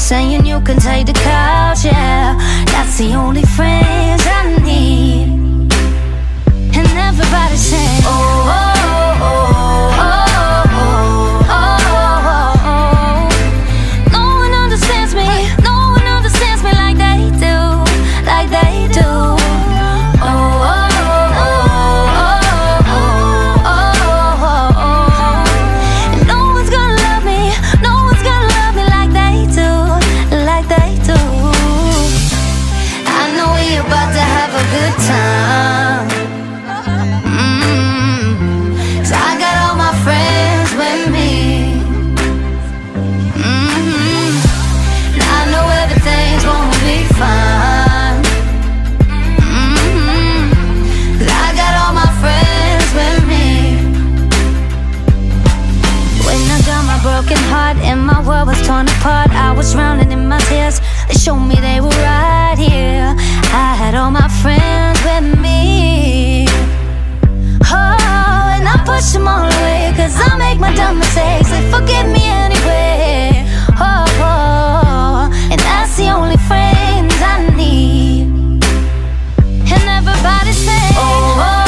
saying you can take the couch, yeah. That's the only friends I need. And everybody's saying, oh, oh, oh, oh, oh, oh, oh. No one understands me, no one understands me like they do, like they do. Oh, oh, oh, oh, oh, oh, oh. And no one's gonna love me, no one's gonna love me like they do, like they do. I know we're about to have a good time. Broken heart and my world was torn apart. I was drowning in my tears. They showed me they were right here. I had all my friends with me. Oh, and I pushed them all away, cause I make my dumb mistakes. They forgive me anyway. Oh, oh, and that's the only friends I need. And everybody say, oh, oh.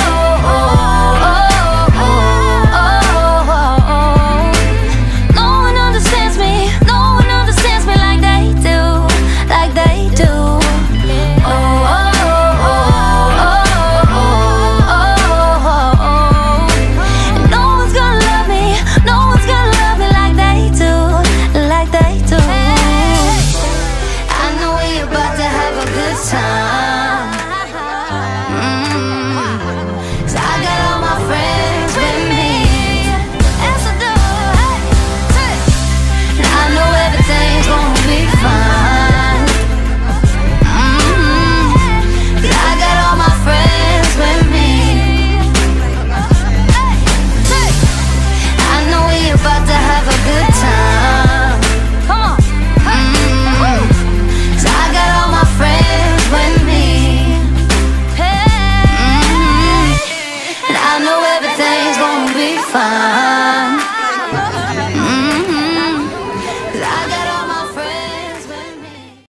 Everything's gonna be fine.